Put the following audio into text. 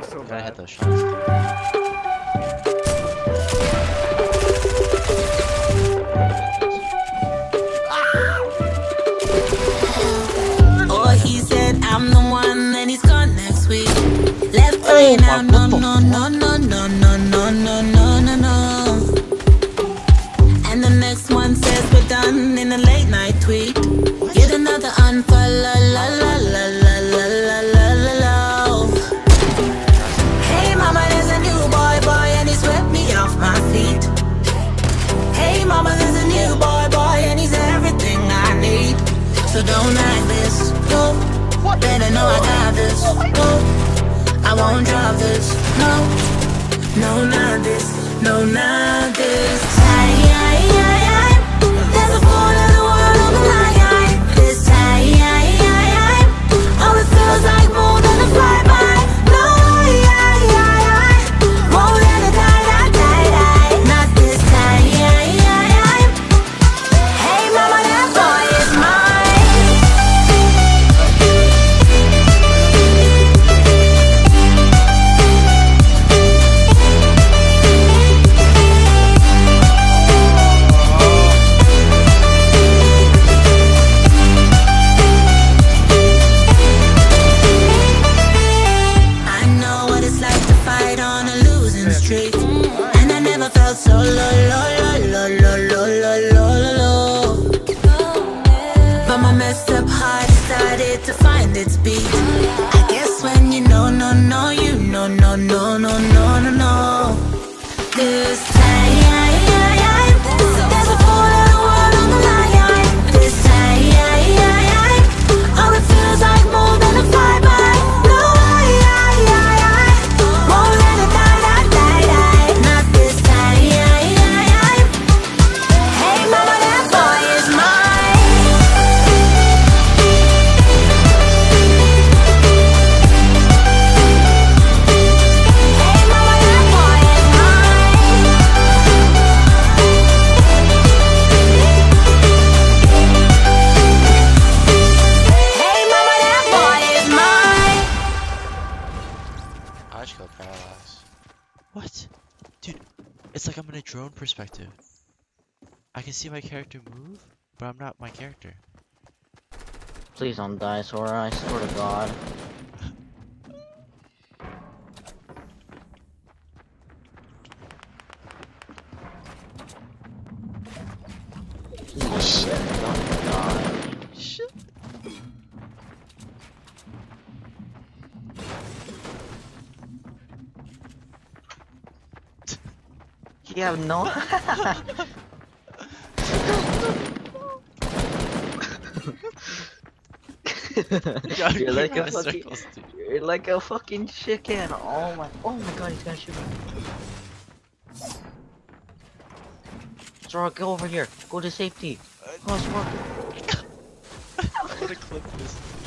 so Gotta hit bad. those shots. Or he said I'm the one, then he's gone next week. Left playing out, no, no, no, no, no, no, no, no, no, no, no. And the next one says we're done in a late night tweet. Get another unfollow, la la la la la la la la la. Hey mama, there's a new boy and he swept me off my feet. Hey mama, there's a new boy and he's everything I need. So don't act this, no. Better know I got this, no. I won't drop this, no. No, not this, no, not this. There's a fool in the world on the line. This time, oh, it feels like more than a flyby. No, more than a die. Not this time. Hey, mama, that boy is mine. I know what it's like to fight on a losing streak, and I never felt so low. But my messed up heart started to find its beat. I guess when you know, no, you know, no. This time, there's a fool in the world on the line. This time, oh, it feels like more than a flyby. No, more than a die. Not this time. Hey, mama, that boy is mine. Hey, mama, that boy is mine. Hey, mama, that boy is mine. I just killed Parallax. What? Dude, it's like I'm in a drone perspective. I can see my character move, but I'm not my character. Please don't die, Sora, I swear to God. Please, shit, don't die. Shit. You have no. You're like a fucking. Circles, dude. You're like a fucking chicken. Oh my God, he's gonna shoot me. Sora, go over here. Go to safety. Oh, Sora. I'm gonna clip this.